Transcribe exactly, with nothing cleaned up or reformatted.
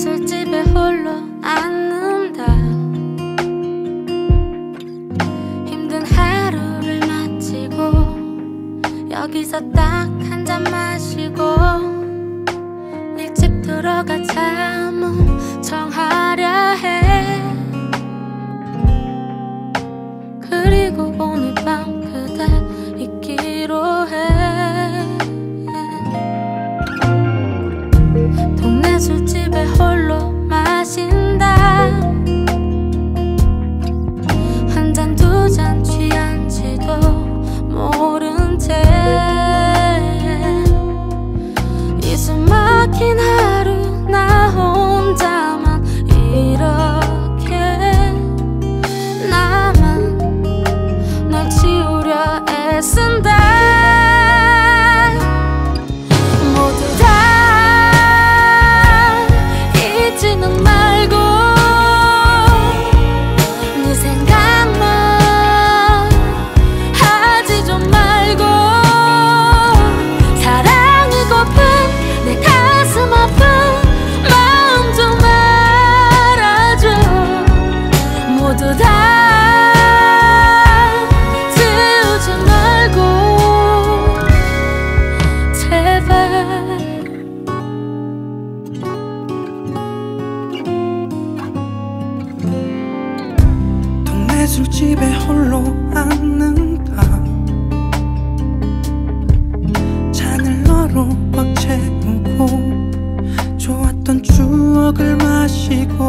술집에 홀로 앉는다. 힘든 하루를 마치고 여기서 딱 한 잔 마시고 일찍 들어가 잠은 청하려 해. 그리고 오늘 밤 그대 있기로 해. 동네 술집에 홀로 마신다. 한 잔 두 잔 취한지도 모른 채 이 숨 막힌 하루 나 혼자만 이렇게 나만 널 지우려 애쓴다. 모두 다 잊지는 말고 네 생각만 하지 좀 말고 사랑이고픈 내 가슴 아픈 마음 좀 알아줘. 모두 다 지우지 말고 제발. 동네 술집에 홀로 앉는다. 잔을 너로 꽉 채우고 좋았던 추억을 마시고